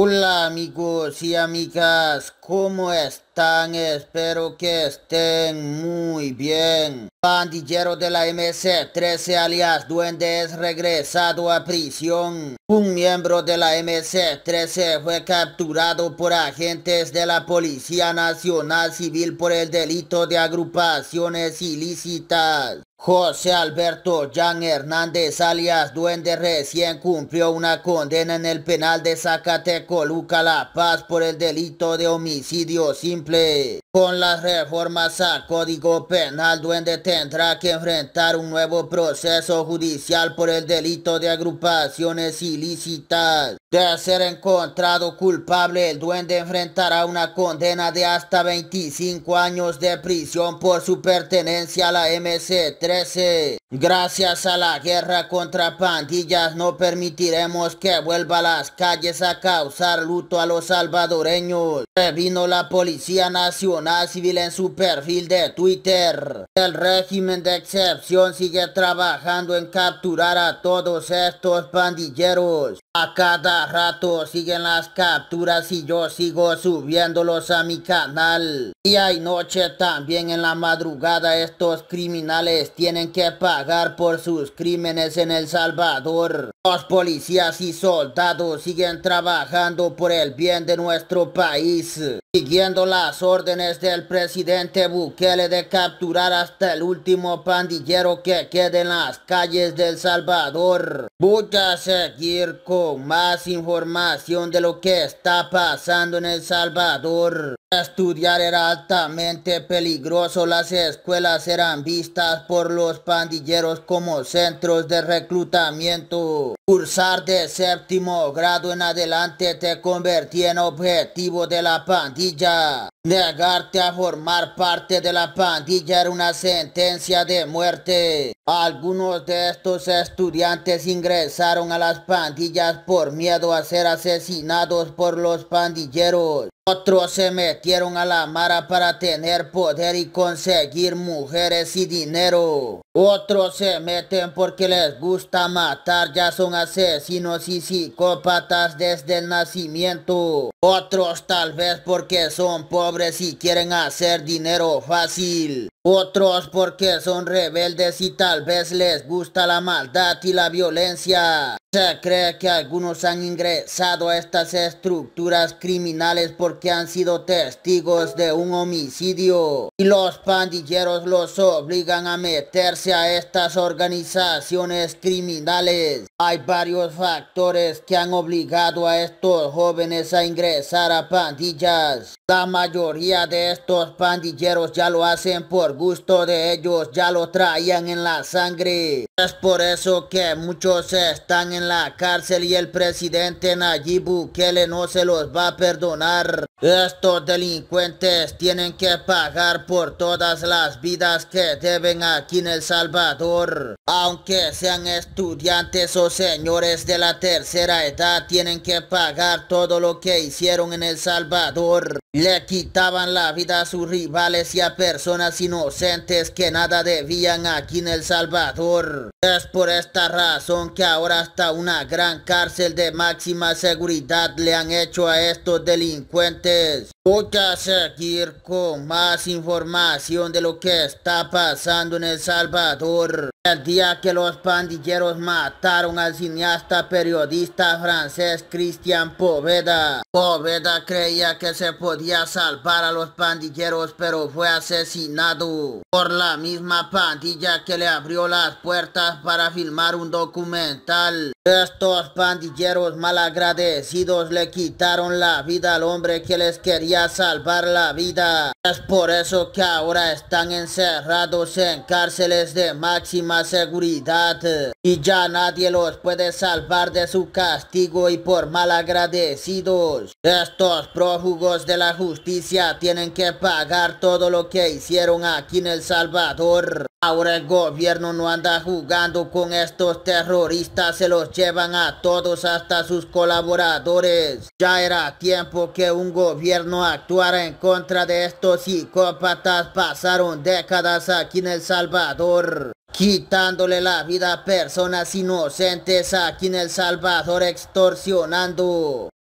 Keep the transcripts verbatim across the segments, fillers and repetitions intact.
Hola amigos y amigas, ¿cómo están? Espero que estén muy bien. Pandillero de la M C trece alias Duende es regresado a prisión. Un miembro de la M C trece fue capturado por agentes de la Policía Nacional Civil por el delito de agrupaciones ilícitas. José Alberto Jan Hernández alias Duende recién cumplió una condena en el penal de Zacatecoluca, La Paz por el delito de homicidio simple. Con las reformas al Código Penal, Duende tendrá que enfrentar un nuevo proceso judicial por el delito de agrupaciones ilícitas. De ser encontrado culpable, el Duende enfrentará una condena de hasta veinticinco años de prisión por su pertenencia a la M C trece. Gracias a la guerra contra pandillas, no permitiremos que vuelva a las calles a causar luto a los salvadoreños. Previno la Policía Nacional Civil en su perfil de Twitter. El régimen de excepción sigue trabajando en capturar a todos estos pandilleros. A cada rato siguen las capturas y yo sigo subiéndolos a mi canal. Día y noche, también en la madrugada, estos criminales tienen que pagar por sus crímenes en El Salvador. Los policías y soldados siguen trabajando por el bien de nuestro país, siguiendo las órdenes del presidente Bukele de capturar hasta el último pandillero que quede en las calles de El Salvador. Voy a seguir con más información de lo que está pasando en El Salvador. Estudiar era altamente peligroso. Las escuelas eran vistas por los pandilleros como centros de reclutamiento. Cursar de séptimo grado en adelante te convertía en objetivo de la pandilla. Negarte a formar parte de la pandilla era una sentencia de muerte. Algunos de estos estudiantes ingresaron a las pandillas por miedo a ser asesinados por los pandilleros. Otros se metieron a la mara para tener poder y conseguir mujeres y dinero. Otros se meten porque les gusta matar, ya son asesinos y psicópatas desde el nacimiento. Otros tal vez porque son pobres y quieren hacer dinero fácil. Otros porque son rebeldes y tal vez les gusta la maldad y la violencia. Se cree que algunos han ingresado a estas estructuras criminales porque han sido testigos de un homicidio y los pandilleros los obligan a meterse a estas organizaciones criminales. Hay varios factores que han obligado a estos jóvenes a ingresar a pandillas. La mayoría de estos pandilleros ya lo hacen por gusto de ellos, ya lo traían en la sangre. Es por eso que muchos están en la cárcel y el presidente Nayib Bukele no se los va a perdonar. Estos delincuentes tienen que pagar por todas las vidas que deben aquí en El Salvador. Aunque sean estudiantes o señores de la tercera edad, tienen que pagar todo lo que hicieron en El Salvador. Le quitaban la vida a sus rivales y a personas inocentes que nada debían aquí en El Salvador. Es por esta razón que ahora hasta una gran cárcel de máxima seguridad le han hecho a estos delincuentes. Voy a seguir con más información de lo que está pasando en El Salvador. El día que los pandilleros mataron al cineasta periodista francés Christian Poveda. Poveda creía que se podía salvar a los pandilleros, pero fue asesinado por la misma pandilla que le abrió las puertas para filmar un documental. Estos pandilleros malagradecidos le quitaron la vida al hombre que les quería salvar la vida. Es por eso que ahora están encerrados en cárceles de máxima seguridad y ya nadie los puede salvar de su castigo, y por malagradecidos estos prófugos de la justicia tienen que pagar todo lo que hicieron aquí en El Salvador. Ahora el gobierno no anda jugando con estos terroristas, se los llevan a todos, hasta sus colaboradores. Ya era tiempo que un gobierno actuara en contra de estos psicópatas. Pasaron décadas aquí en El Salvador quitándole la vida a personas inocentes aquí en El Salvador, extorsionando,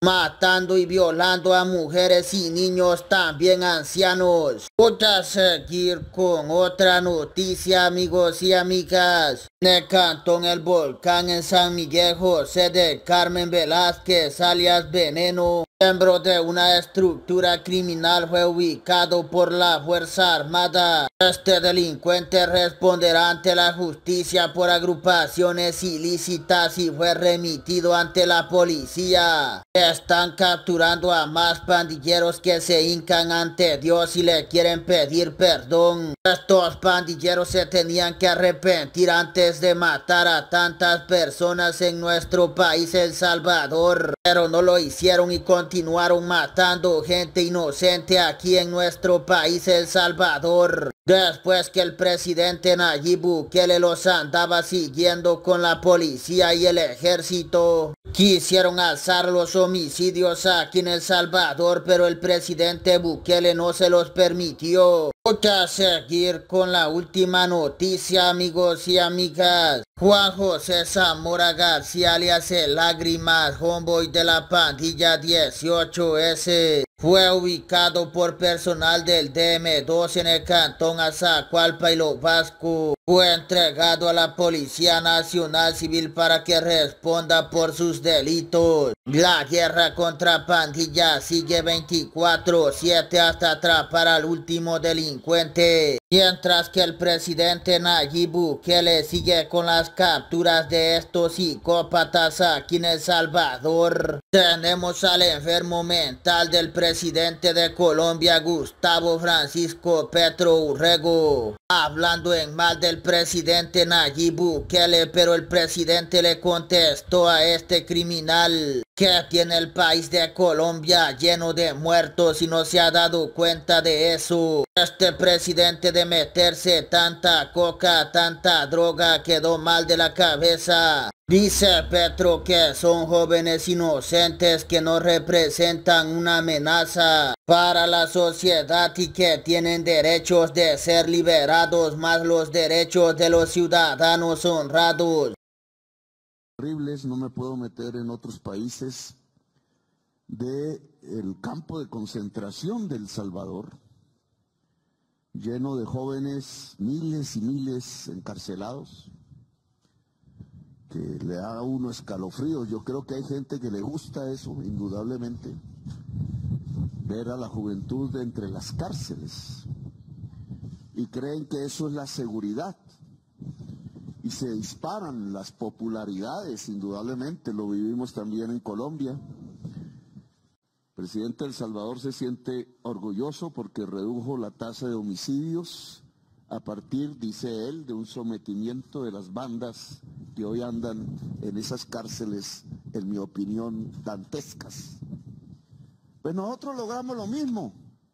matando y violando a mujeres y niños, también ancianos. Voy a seguir con otra noticia, amigos y amigas. En el cantón El Volcán en San Miguel, José del Carmen Velázquez, alias Veneno, miembro de una estructura criminal, fue ubicado por la Fuerza Armada. Este delincuente responderá ante la justicia por agrupaciones ilícitas y fue remitido ante la policía. Están capturando a más pandilleros que se hincan ante Dios y le quieren pedir perdón. Estos pandilleros se tenían que arrepentir antes de matar a tantas personas en nuestro país, El Salvador, pero no lo hicieron y continuaron matando gente inocente aquí en nuestro país, El Salvador. Después que el presidente Nayib Bukele los andaba siguiendo con la policía y el ejército, quisieron alzar los homicidios aquí en El Salvador, pero el presidente Bukele no se los permitió. Voy a seguir con la última noticia, amigos y amigas. Juan José Zamora García, alias El Lágrimas, homeboy de la pandilla dieciocho ese, fue ubicado por personal del D M dos en el cantón Azacualpa y Lo Vasco. Fue entregado a la Policía Nacional Civil para que responda por sus delitos. La guerra contra pandillas sigue veinticuatro siete hasta atrapar al último delincuente. Mientras que el presidente Nayib Bukele sigue con las capturas de estos psicópatas aquí en El Salvador. Tenemos al enfermo mental del presidente de Colombia, Gustavo Francisco Petro Urrego, hablando en mal del presidente Nayib Bukele, pero el presidente le contestó a este criminal que tiene el país de Colombia lleno de muertos y no se ha dado cuenta de eso. Este presidente de meterse tanta coca, tanta droga, quedó mal de la cabeza. Dice Petro que son jóvenes inocentes que no representan una amenaza para la sociedad y que tienen derechos de ser liberados, más los derechos de los ciudadanos honrados. Horribles, no me puedo meter en otros países de el campo de concentración de El Salvador, lleno de jóvenes, miles y miles encarcelados, que le da a uno escalofríos. Yo creo que hay gente que le gusta eso, indudablemente, ver a la juventud entre las cárceles, y creen que eso es la seguridad. Y se disparan las popularidades, indudablemente, lo vivimos también en Colombia. El presidente de El Salvador se siente orgulloso porque redujo la tasa de homicidios a partir, dice él, de un sometimiento de las bandas que hoy andan en esas cárceles, en mi opinión, dantescas. Pues nosotros logramos lo mismo.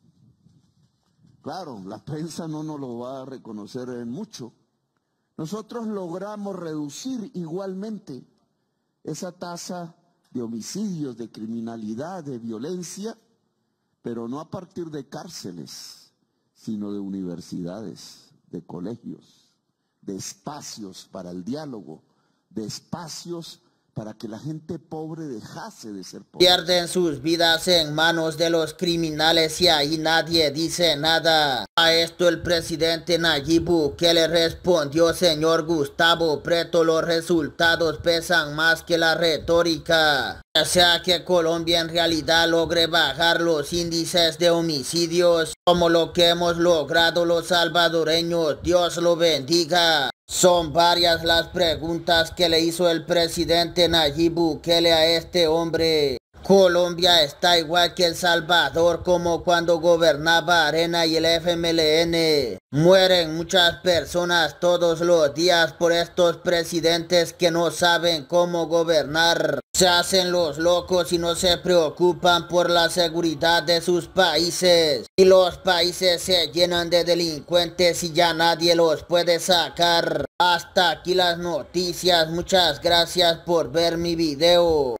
Claro, la prensa no nos lo va a reconocer en mucho. Nosotros logramos reducir igualmente esa tasa de homicidios, de criminalidad, de violencia, pero no a partir de cárceles, sino de universidades, de colegios, de espacios para el diálogo, de espacios para que la gente pobre dejase de ser pobre. Pierden sus vidas en manos de los criminales y ahí nadie dice nada. A esto el presidente Nayib Bukele respondió: señor Gustavo Petro, los resultados pesan más que la retórica. O sea que Colombia en realidad logre bajar los índices de homicidios como lo que hemos logrado los salvadoreños. Dios lo bendiga. Son varias las preguntas que le hizo el presidente Nayib Bukele a este hombre. Colombia está igual que El Salvador como cuando gobernaba Arena y el F M L N. Mueren muchas personas todos los días por estos presidentes que no saben cómo gobernar. Se hacen los locos y no se preocupan por la seguridad de sus países. Y los países se llenan de delincuentes y ya nadie los puede sacar. Hasta aquí las noticias. Muchas gracias por ver mi video.